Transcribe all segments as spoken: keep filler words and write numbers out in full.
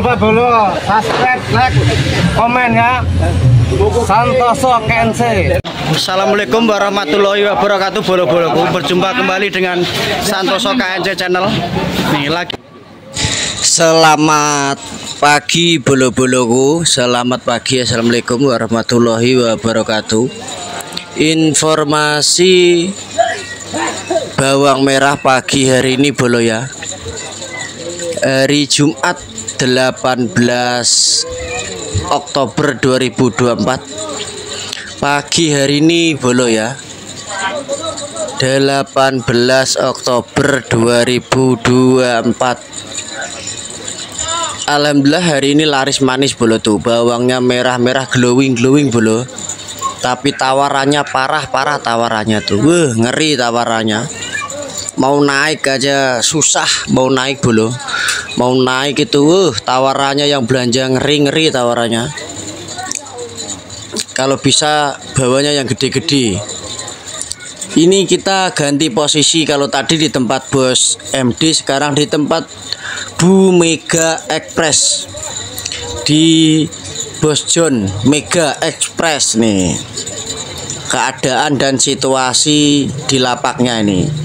Coba dulu subscribe, like, komen ya. Santoso Kense. Assalamualaikum warahmatullahi wabarakatuh. Bolo-boloku, berjumpa kembali dengan Santoso K N C Channel. Nih lagi. Selamat pagi bolo-boloku. Selamat pagi. Assalamualaikum warahmatullahi wabarakatuh. Informasi bawang merah pagi hari ini bolo ya. Hari Jumat delapan belas Oktober dua ribu dua puluh empat. Pagi hari ini bolo ya, delapan belas Oktober dua ribu dua puluh empat. Alhamdulillah hari ini laris manis bolo tuh. Bawangnya merah-merah glowing-glowing bolo. Tapi tawarannya parah-parah tawarannya tuh. Wah, ngeri tawarannya. Mau naik aja susah, mau naik bolo. Mau naik itu uh, tawarannya yang belanja ngeri-ngeri tawarannya. Kalau bisa bawanya yang gede-gede. Ini kita ganti posisi. Kalau tadi di tempat Bos M D, sekarang di tempat Bu Mega Express, di Bos John Mega Express nih. Keadaan dan situasi di lapaknya ini.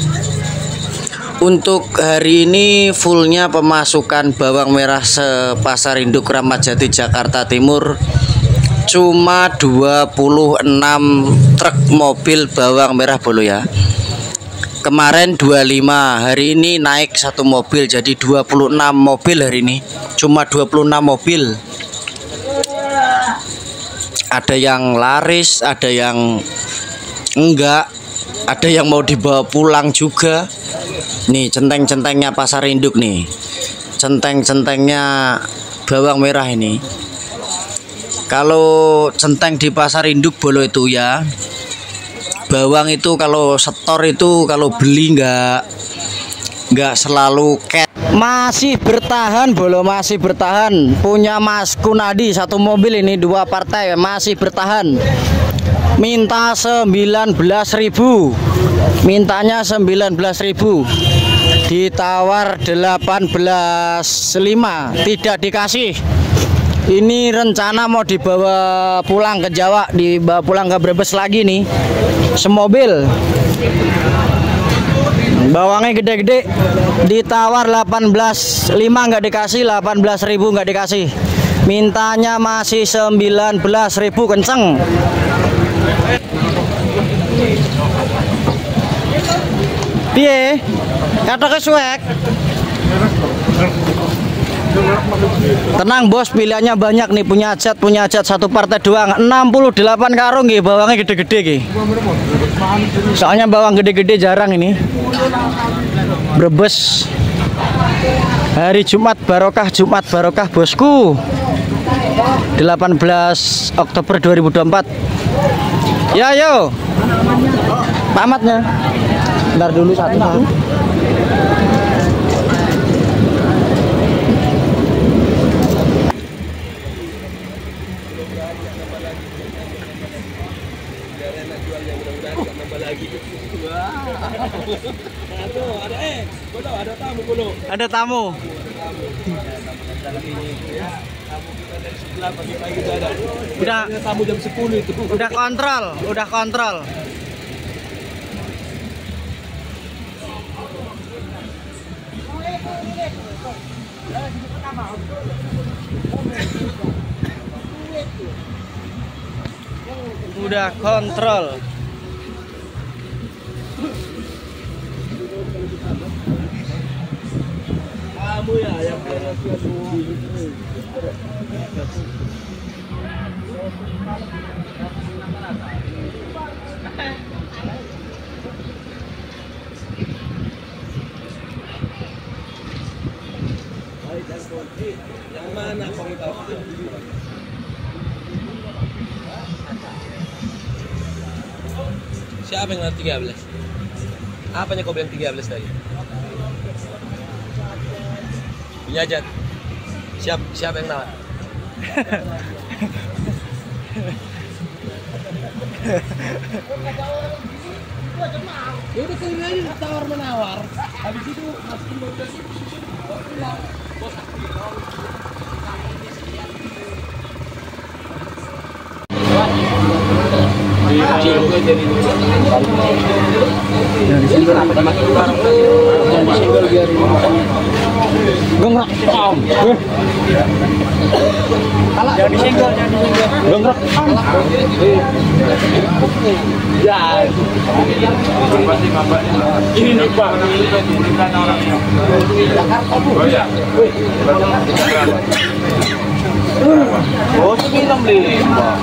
Untuk hari ini fullnya pemasukan bawang merah sepasar induk Ramat Jati Jakarta Timur cuma dua puluh enam truk mobil bawang merah bolo ya. Kemarin dua puluh lima, hari ini naik satu mobil jadi dua puluh enam mobil hari ini. Cuma dua puluh enam mobil. Ada yang laris, ada yang enggak, ada yang mau dibawa pulang juga. Nih centeng-centengnya pasar induk nih. Centeng-centengnya bawang merah ini. Kalau centeng di pasar induk bolo itu ya, bawang itu kalau setor itu kalau beli nggak nggak selalu cat. Masih bertahan bolo, masih bertahan. Punya Mas Kunadi satu mobil ini, dua partai masih bertahan. Minta sembilan belas ribu, mintanya sembilan belas ribu, ditawar delapan belas lima, tidak dikasih. Ini rencana mau dibawa pulang ke Jawa, dibawa pulang ke Brebes lagi nih, semobil. Bawangnya gede-gede, ditawar delapan belas lima, nggak dikasih. Delapan belas ribu nggak dikasih, mintanya masih sembilan belas ribu, kenceng. Piye? Kata kesuek. Tenang bos, pilihannya banyak nih, punya hajat, punya hajat satu partai doang. enam puluh delapan karung nggih, bawangnya gede-gede nggih. Soalnya bawang gede-gede jarang ini. Brebes. Hari Jumat barokah, Jumat barokah bosku. delapan belas Oktober dua ribu dua puluh empat. Ya yo. Pamatnya. Bentar dulu satu. satu. Ada tamu bolo. Ada tamu. Udah tamu jam sepuluh itu. Udah kontrol, udah kontrol. Udah kontrol. Kamu ya yang yang mana kau? Siapa yang bilang tiga belas? Apanya kau bilang tiga belas tadi? Punya hajat. Siap, siapa yang nawar? Ya udah kali aja tawar menawar. Habis itu masukin bau pulang. Bos Dari single apa Mas? Dari single biar gengrek om. Jadi single, jadi single. Gengrek om. Ya. Ini nih Pak. Oh ya. Oh, sembilan beli.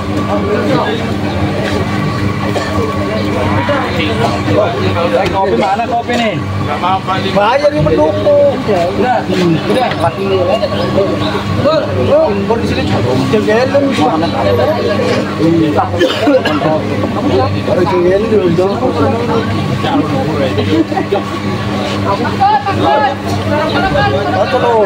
Kopi mana kopi nih? Enggak mau Pak. Bayar yang mendukung. Udah, udah. Bur, bur di sini. Jenggelin. Harus jenggelin dulu. Betul.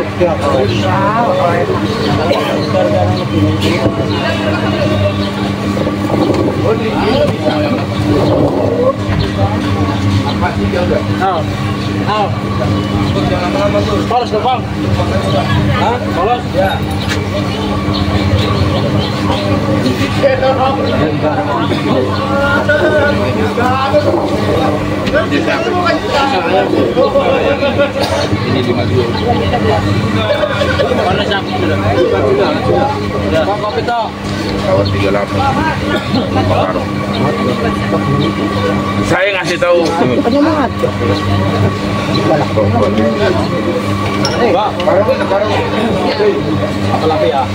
Nah, nah, jangan lama tuh. Polos dong, Bang. Hah? Polos? Ya. Ini lima dua. Mana siapa sudah? Sudah. Kopi toh. Tahun tiga puluh delapan. Saya ngasih tahu. Penyemangat. Pak, apa lagi ya?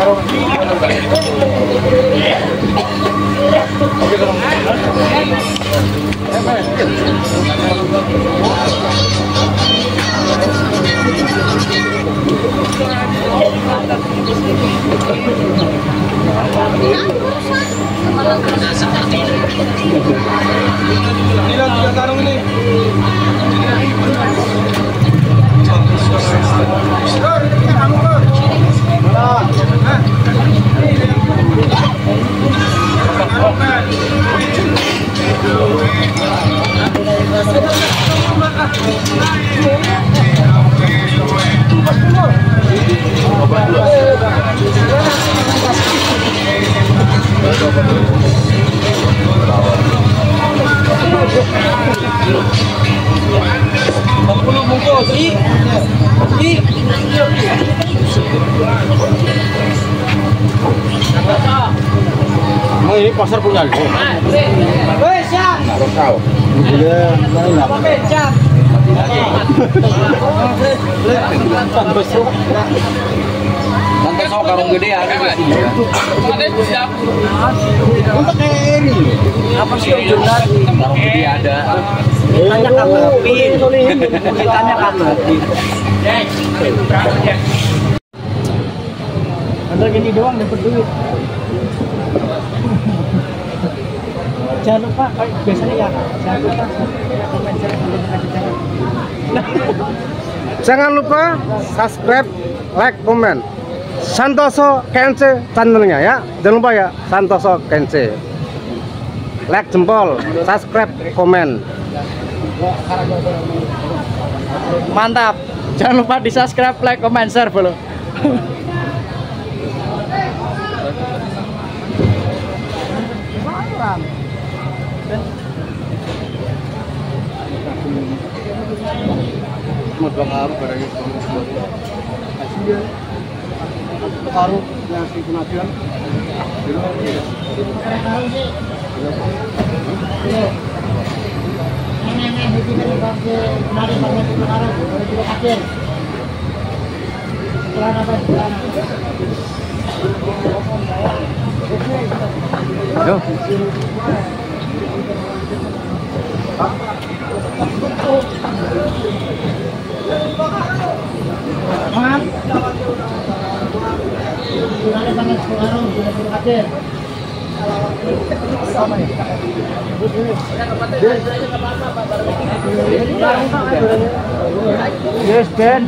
Ini tiga karung ini. Sepuluh bungkus. I, i. Oh, ini pasar punya lu. Woi, siap. Harus tahu. Boleh, boleh. Siap. Sampai sok karung gede ada di sini. Ada siap. Untuk kayak ini. Apa sih jumlah karung gede ada? Tanya Kapin. Tanya Kapin. Ada gini doang dapat duit. Jangan lupa, biasanya ya, jangan lupa komen, Jangan lupa subscribe, like, komen. Santoso Kense channelnya ya. Jangan lupa ya, Santoso Kense. Like jempol, subscribe, komen. Mantap. Jangan lupa di subscribe, like, comment, share follow. Mau pengaruh barang itu. Pengaruh yang si pengajian. Yo. Maaf. Yes, Ben.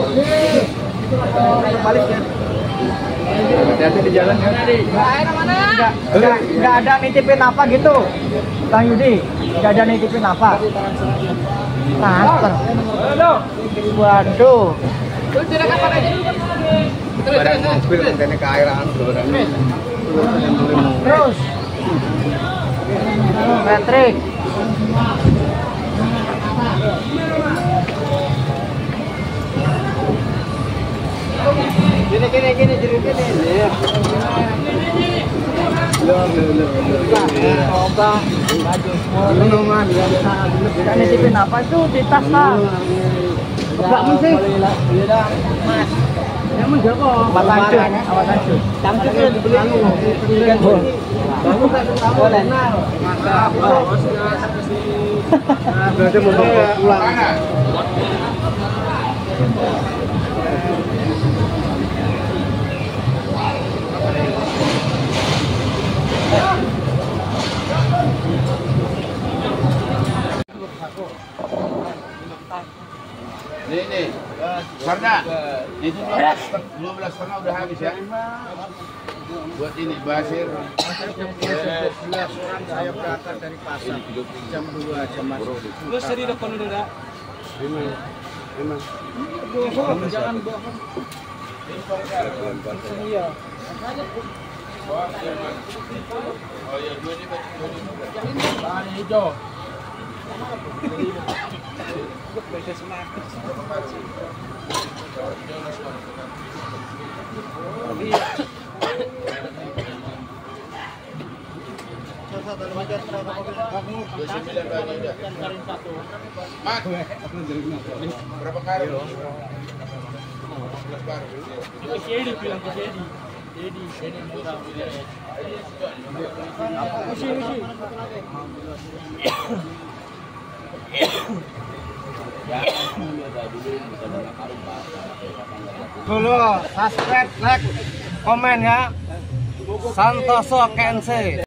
Balik ya. Hati-hati di jalan ya. Enggak, enggak, enggak ada nitipin apa gitu, Bang Yudi. Enggak ada nitipin apa. Transfer. Waduh. Barang mobil kontennya ke airan. Terus. Patrick. Gini gini gini jadi gini. Lo lo lo lo. Coba baju semua. Minuman ya. Kan nisipin apa itu di tas lah. Enggak mesti. Iya dah. Mas. Yang menjaga. Apa tanjur? Apa tanjur? Tanjur itu dibeli anu. Belikan dulu. Kamu kan kamu kenal. Masa apa? Nah, berarti mau pulang. Nih nih, Sarda, itu dua belas setengah udah habis ya. Buat ini Basir. sebelas orang saya berangkat dari pasar jam dua jam masuk. Lu seri depan udah dah. Memang. Memang. Jangan bohong. Iya. Oh ya, dua ini Bahan hijau. Beda semangat. Mat, berapa karung? Jadi bilang ke Dedi. Dedi, Dedi murah. Usi, usi. Dulu subscribe, like, komen ya. Santoso K N C.